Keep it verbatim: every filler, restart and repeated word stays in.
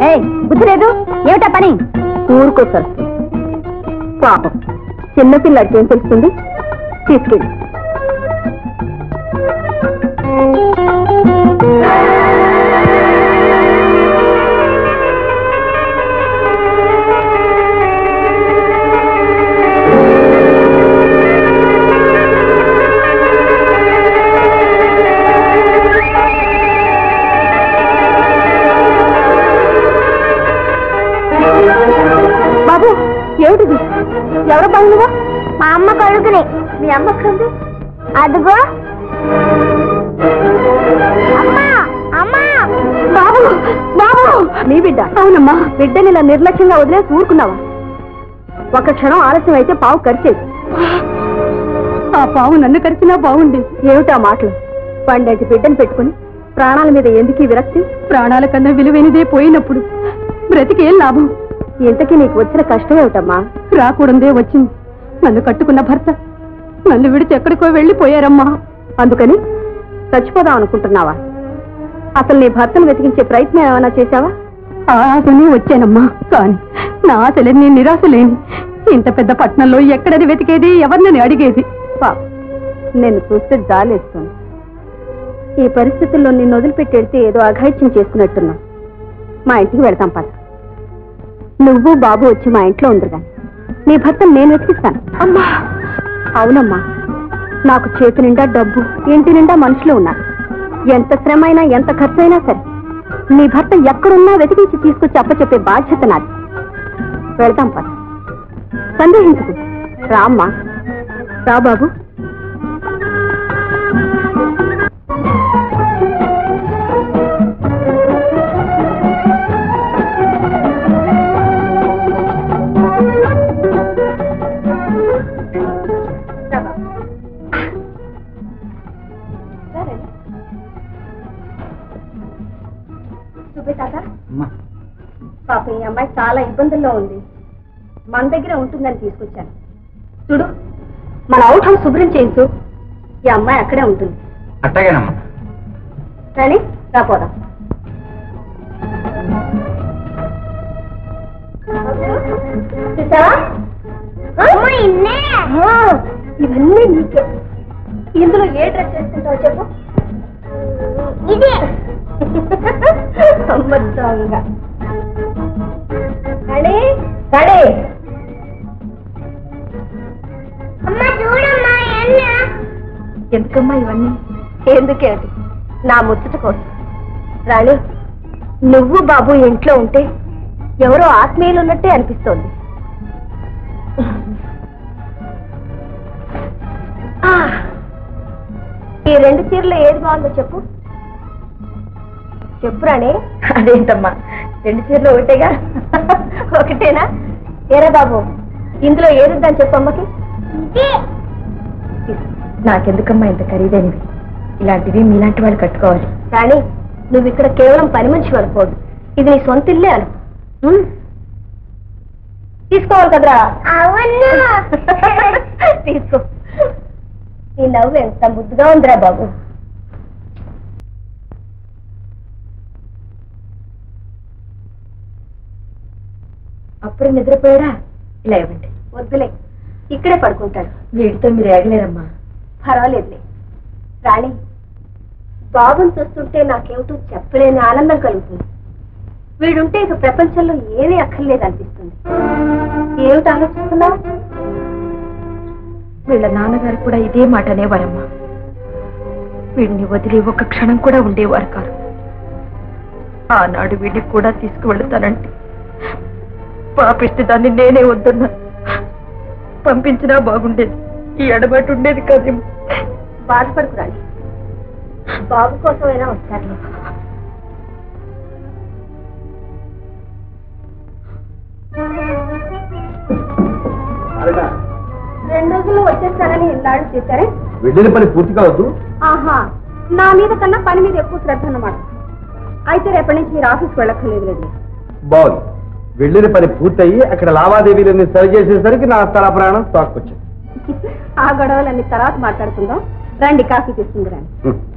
బుద్ధి లేదు, ఏమిటా పని? ఊరుకో సార్, పాపం చిన్నపిల్లడికి ఏం తెలుస్తుంది? తీసుకెళ్ళి బాబు. ఏమిటిది? ఎవరు బంధువా? మా అమ్మ కడుగునే. మీ అమ్మ ఎక్కడుంది? అదిగో. అమ్మా అమ్మా. బాబు బాబు, నీ బిడ్డ? అవునమ్మా. బిడ్డని ఇలా నిర్లక్ష్యంగా వదిలేసి ఊరుకున్నావా? ఒక క్షణం ఆలస్యం అయితే పావు కరిచేది. ఆ పావు నన్ను కరిచినా బాగుంది. ఏమిటా మాటలు? పండేటి బిడ్డను పెట్టుకుని ప్రాణాల మీద ఎందుకు విరక్తి? ప్రాణాల కన్నా విలువైనదే పోయినప్పుడు బ్రతికేం లాభం? ఇంతకీ నీకు వచ్చిన కష్టం ఏమిటమ్మా? రాకూడదే వచ్చింది. నన్ను కట్టుకున్న భర్త నన్ను విడిచి ఎక్కడికో వెళ్ళిపోయారమ్మా. అందుకని చచ్చిపోదాం అనుకుంటున్నావా? అసలు నీ భర్తను వెతికించే ప్రయత్నం ఏమైనా చేశావా? ఆశనే వచ్చానమ్మా, కానీ నా ఆశలన్నీ నిరాశ లేని. ఇంత పెద్ద పట్టణంలో ఎక్కడని వెతికేది, ఎవరినని అడిగేది? పాప, నేను చూస్తే జాలేస్తుంది. ఈ పరిస్థితుల్లో నిన్ను వదిలిపెట్టేడితే ఏదో అఘాయిత్యం చేసుకున్నట్టున్నా. మా ఇంటికి వెళ్తాం పద. నువ్వు బాబు వచ్చి మా ఇంట్లో ఉందరు కానీ నీ భర్తను నేను వెతికిస్తాను. అమ్మా. అవునమ్మా, నాకు చేతి నిండా డబ్బు, ఇంటి నిండా మనుషులు ఉన్నారు. ఎంత శ్రమ అయినా ఎంత ఖర్చు అయినా సరే నీ భర్త ఎక్కడున్నా వెతికించి తీసుకొచ్చి అప్పచెప్పే బాధ్యత నాది. వెళ్తాం పద. సందేహించుకు రామ్మా. రా బాబు. పాప, ఈ అమ్మాయి చాలా ఇబ్బందుల్లో ఉంది. మన దగ్గర ఉంటుందని తీసుకొచ్చాను. చూడు, మన అవుట్ హౌస్ శుభ్రం చేయించు. ఈ అమ్మాయి అక్కడే ఉంటుంది. అట్టగేనమ్మా. కానీ రాపోదాం. ఇవన్నీ నీకే. ఇందులో ఏ డ్రెస్ చేసుకుంటావు చెప్పు? ఇదే. సంవత్సరంగా రెడీ రెడీ. అమ్మా చూడమ్మా, ఎన్న ఎందుకమ్మా ఇవన్నీ? ఎందుకేంటి? నా ముచ్చట కోసం. రాణి, నువ్వు బాబు ఇంట్లో ఉంటే ఎవరో ఆత్మీయులు ఉన్నట్టే అనిపిస్తోంది. ఈ రెండు చీరలు ఏది బాగుందో చెప్పు. చెప్పు రాణి. అదేంటమ్మా, రెండు చీరలు ఒకటేగా? ఒకటేనా? ఏరా బాబు, ఇందులో ఏదిద్దని చెప్పమ్మకి. నాకెందుకమ్మా ఇంత ఖరీదైనవి? ఇలాంటివి మీలాంటి వాళ్ళు కట్టుకోవాలి. రాణి, నువ్వు ఇక్కడ కేవలం పని మనిషి అనుకోదు, ఇది నీ సొంత ఇల్లే అను. తీసుకోవాలి కదరా? అవును. తీసుకో. నీ నవ్వు ఎంత ముద్దుగా ఉందిరా బాబు. అప్పుడు నిద్రపోయాడా? ఇలా ఇవ్వండి. వద్దులే, ఇక్కడే పడుకుంటాడు. వీడితో మీరు ఏగలేరమ్మా. పర్వాలేదులే. రాణి, బాబుని చూస్తుంటే నాకేమిటో చెప్పలేని ఆనందం కలుగుతుంది. వీడుంటే ఇక ప్రపంచంలో ఏమీ అక్కర్లేదు అనిపిస్తుంది. ఏమిటి ఆలోచిస్తున్నావు? వీళ్ళ నాన్నగారు కూడా ఇదే మాట అనేవారమ్మా. వీడిని వదిలి ఒక క్షణం కూడా ఉండేవారు కాదు. ఆనాడు వీడిని కూడా తీసుకువెళ్తానంటే పాపిస్తే దాన్ని నేనే వద్దున్నా. పంపించినా బాగుండేది, ఈ ఎడబాటు ఉండేది కాదేమో. బాధపడుకురాలి, బాబు కోసమైనా వస్తారు. రెండు రోజుల్లో వచ్చేస్తారని ఇన్నాళ్ళు చేశారే. వెళ్ళిన పని పూర్తి కావద్దు. ఆహా, నా మీద కన్నా పని మీద ఎక్కువ శ్రద్ధ అన్నమాట. అయితే రేపటి నుంచి మీరు ఆఫీస్కి వెళ్ళక్కర్లేదు. లేదు, బాగుంది. వెళ్ళిన పని పూర్తయి అక్కడ లావాదేవీలన్నీ సరి చేసేసరికి నా స్థల ప్రాణం తోక్కొచ్చింది. ఆ గొడవలన్నీ తర్వాత మాట్లాడుకుందాం. రండి, కాఫీ తీసుకుంది రండి.